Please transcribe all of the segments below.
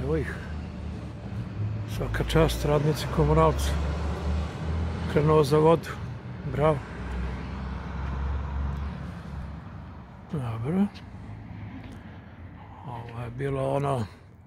Evo ih. Svaka čast, radnici komunalci. Krenuo za vodu. Bravo. Dobro. Ovo je bilo ono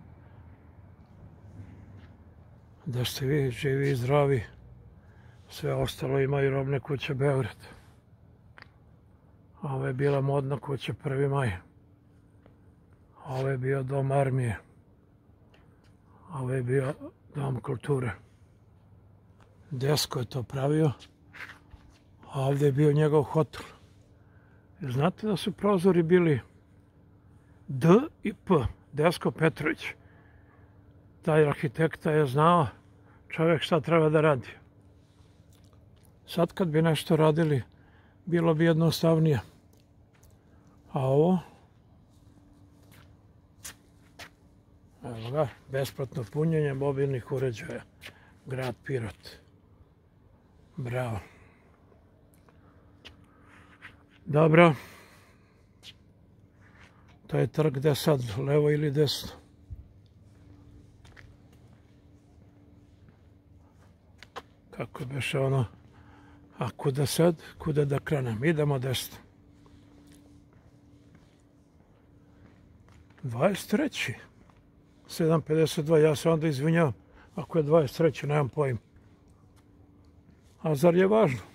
da ste vi živi i zdravi. Sve ostalo imaju robne kuće Beograd. Ovo je bila modna kuća 1. maj. Ovo je bio dom armije. Ovo je bio dom kulture. Desko je to pravio. A ovdje je bio njegov hotel. Znate da su prozori bili D i P. Desko Petrović. Taj arhitekta je znao čovjek šta treba da radi. Sad kad bi nešto radili, bilo bi jednostavnije. A ovo? Evo ga, besplatno punjenje mobilnih uređaja. Grad Pirot. Bravo. Dobro. To je trg gde sad, levo ili desno? Kako beše ono? A kuda sad? Kuda da krenem? Idemo desno. 23. 7:52, ja se onda izvinjavam. Ako je 23, nemam pojma. A zar je važno?